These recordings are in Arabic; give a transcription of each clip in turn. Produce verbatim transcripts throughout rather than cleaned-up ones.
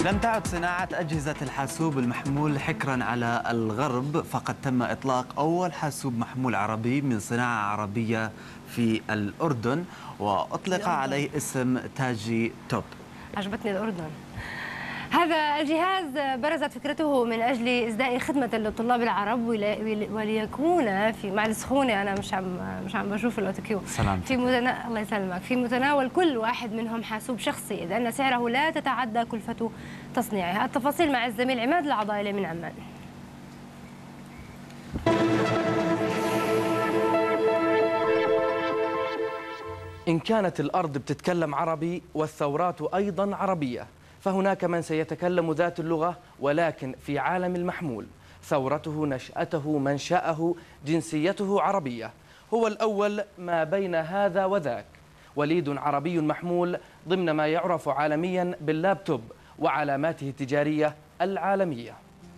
لم تعد صناعة أجهزة الحاسوب المحمول حكرا على الغرب، فقد تم إطلاق أول حاسوب محمول عربي من صناعة عربية في الأردن، وأطلق الأردن. عليه اسم تاجي توب. عجبتني الأردن. هذا الجهاز برزت فكرته من أجل إسداء خدمة للطلاب العرب وليكون في مع السخونة. أنا مش عم مش عم بشوف الأوتوكيو في متنا... الله يسلمك في متناول كل واحد منهم حاسوب شخصي، إذ أن سعره لا تتعدى كلفة تصنيعه. التفاصيل مع الزميل عماد العضايلة من عمان. إن كانت الأرض بتتكلم عربي والثورات أيضا عربية، فهناك من سيتكلم ذات اللغة ولكن في عالم المحمول. ثورته، نشأته، منشأه، جنسيته عربية. هو الأول ما بين هذا وذاك، وليد عربي محمول ضمن ما يعرف عالميا باللابتوب وعلاماته التجارية العالمية.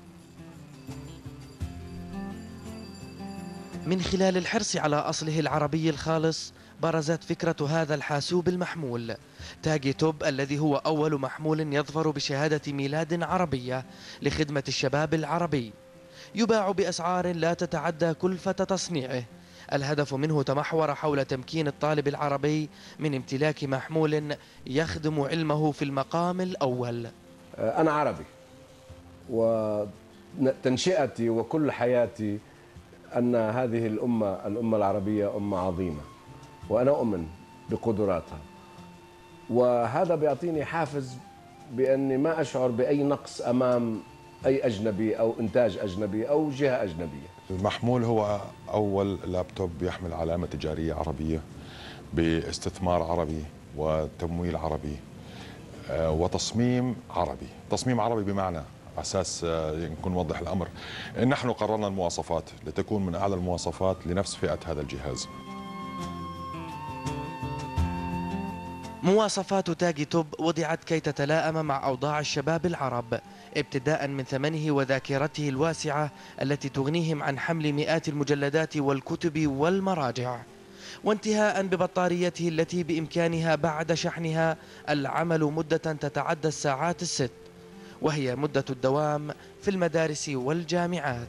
من خلال الحرص على أصله العربي الخالص برزت فكرة هذا الحاسوب المحمول تاجي توب، الذي هو أول محمول يظفر بشهادة ميلاد عربية لخدمة الشباب العربي. يباع بأسعار لا تتعدى كلفة تصنيعه. الهدف منه تمحور حول تمكين الطالب العربي من امتلاك محمول يخدم علمه في المقام الأول. أنا عربي، وتنشئتي وكل حياتي أن هذه الأمة الأمة العربية أمة عظيمة، وأنا أؤمن بقدراتها، وهذا بيعطيني حافز بأني ما أشعر بأي نقص أمام أي أجنبي أو إنتاج أجنبي أو جهة أجنبية. المحمول هو أول لابتوب يحمل علامة تجارية عربية باستثمار عربي وتمويل عربي وتصميم عربي. تصميم عربي بمعنى أساس نكون نوضح الأمر، نحن قررنا المواصفات لتكون من أعلى المواصفات لنفس فئة هذا الجهاز. مواصفات تاجي توب وضعت كي تتلائم مع أوضاع الشباب العرب، ابتداء من ثمنه وذاكرته الواسعة التي تغنيهم عن حمل مئات المجلدات والكتب والمراجع، وانتهاء ببطاريته التي بإمكانها بعد شحنها العمل مدة تتعدى الساعات الست، وهي مدة الدوام في المدارس والجامعات.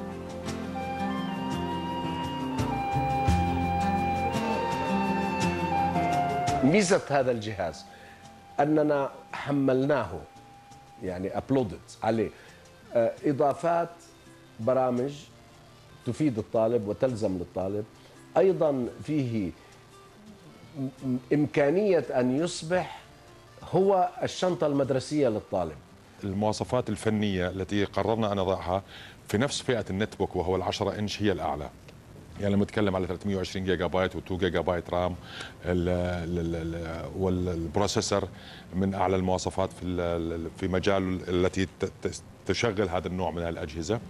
ميزة هذا الجهاز أننا حملناه، يعني أبلودت عليه إضافات برامج تفيد الطالب وتلزم للطالب. أيضا فيه إمكانية أن يصبح هو الشنطة المدرسية للطالب. المواصفات الفنية التي قررنا أن نضعها في نفس فئة النت بوك وهو العشرة إنش هي الأعلى. يعني لما نتكلم على ثلاثمئة وعشرين جيجا بايت و2 جيجا بايت رام، والبروسيسور من اعلى المواصفات في في مجال التي تشغل هذا النوع من الأجهزة.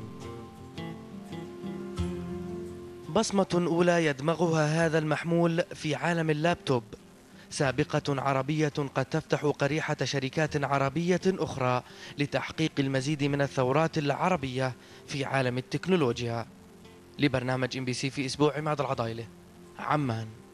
بصمة أولى يدمغها هذا المحمول في عالم اللابتوب، سابقة عربية قد تفتح قريحة شركات عربية أخرى لتحقيق المزيد من الثورات العربية في عالم التكنولوجيا. لبرنامج إم بي سي في أسبوع، عماد العضايلة، عمان.